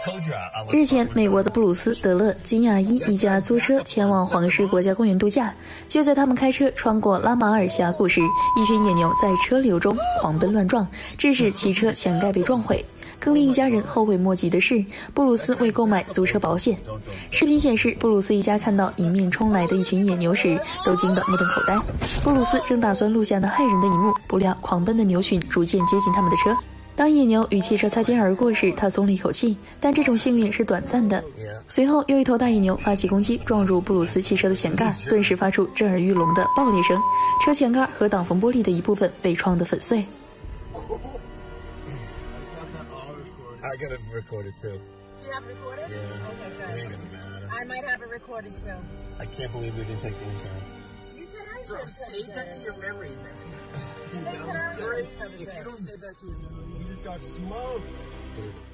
日前，美国的布鲁斯、德勒、金亚伊一家租车前往黄石国家公园度假。就在他们开车穿过拉马尔峡谷时，一群野牛在车流中狂奔乱撞，致使汽车前盖被撞毁。更令一家人后悔莫及的是，布鲁斯未购买租车保险。视频显示，布鲁斯一家看到迎面冲来的一群野牛时，都惊得目瞪口呆。布鲁斯正打算录下那骇人的一幕，不料狂奔的牛群逐渐接近他们的车。当野牛与汽车擦肩而过时，他松了一口气，但这种幸运是短暂的。随后，又一头大野牛发起攻击，撞入布鲁斯汽车的前盖，顿时发出震耳欲聋的爆裂声，车前盖和挡风玻璃的一部分被撞得粉碎。 I got it recorded too. Do you have it recorded? Yeah. Okay, It good. ain't gonna matter. I might have it recorded too. I can't believe we didn't take the insurance. You said our Bro, insurance save covers that it. to your memories. They said our insurance covers If you it. don't save that to your memories, you just got smoked. Dude,